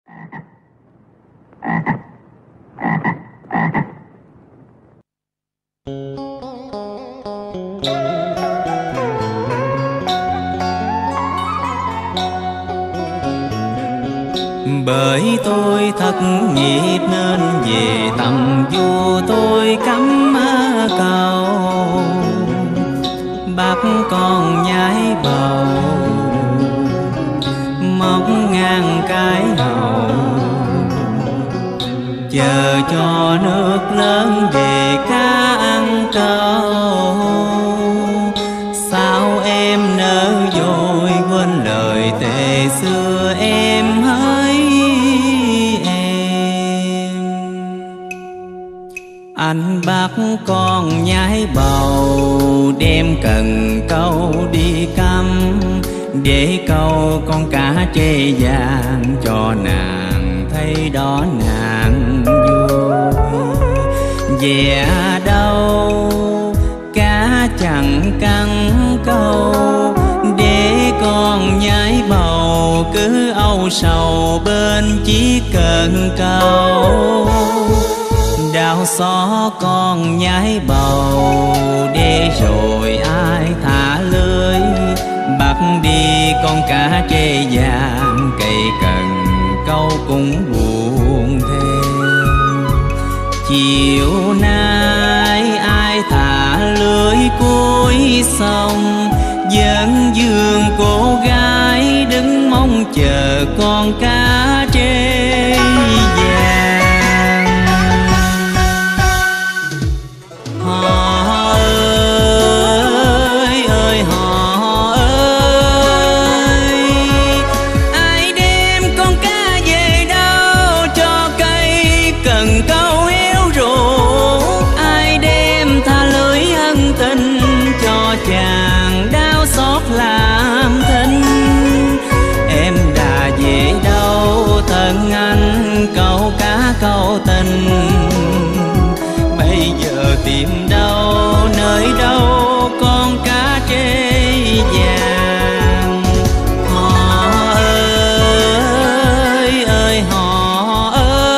Bởi tôi thất nghiệp nên về tầm vua tôi cắm cầu, bắt con nhái bầu móc ngang cái hầu, chờ cho nước lớn về cá ăn câu. Sao em nỡ vội quên lời thề xưa em hỡi em. Anh bắt con nhái bầu đem cần câu đi cắm, để câu con cá trê vàng cho nàng thấy đó nàng vui. Về đâu cá chẳng cắn câu, để con nhái bầu cứ âu sầu bên chiếc cần câu. Đào xó con nhái bầu để rồi ai thả lưới, bắt đi con cá trê vàng cây cần câu cũng buồn thêm. Chiều nay ai thả lưới cuối sông, vẫn vương cô gái đứng mong chờ con cá trê vàng. Họ ơi ơi họ ơi, ai đem con cá về đâu cho cây cần câu héo rũ, ai đem tha lưới ân tình cho chàng đau xót làm thinh. Em đã về đâu thân anh câu cá câu tình, bây giờ tìm đâu nơi đâu con cá trê vàng. Họ ơi ơi họ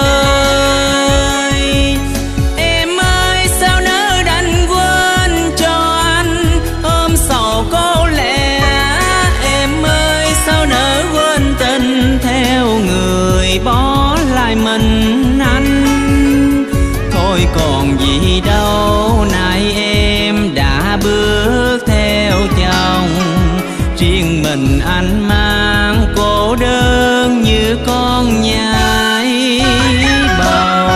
ơi, em ơi sao nỡ đành quên cho anh ôm sầu cô lẻ. Em ơi sao nỡ quên tình theo người bỏ lại mình anh. Thôi còn gì đâu nay em đã bước theo chồng, riêng mình anh mang cô đơn như con nhái bầu.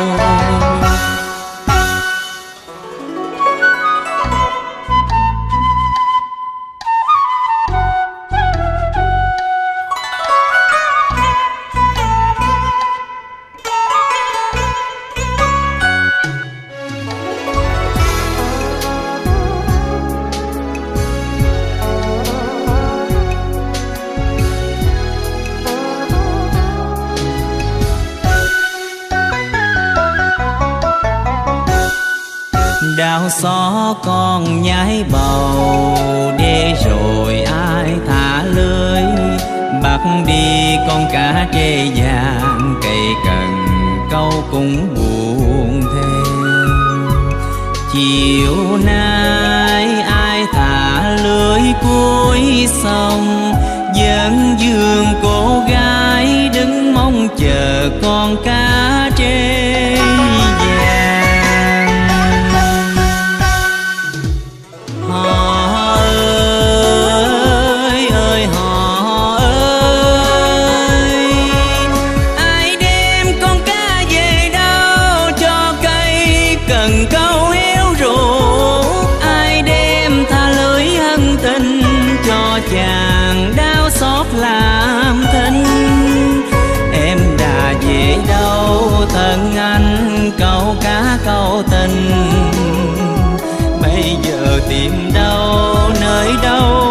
Đào xó con nhái bầu để rồi ai thả lưới, bắt đi con cá trê vàng cây cần câu cũng buồn thêm. Chiều nay ai thả lưới cuối sông, vẫn vương cô gái đứng mong chờ con cá trê vàng. Họ ơi ơi họ ơi, ai đem con cá về đâu cho cây cần câu héo rũ, ai đem tha lưới ân tình cho chàng đau xót làm thinh. Em đã về đâu thân anh câu cá câu tình, bây giờ tìm đâu nơi đâu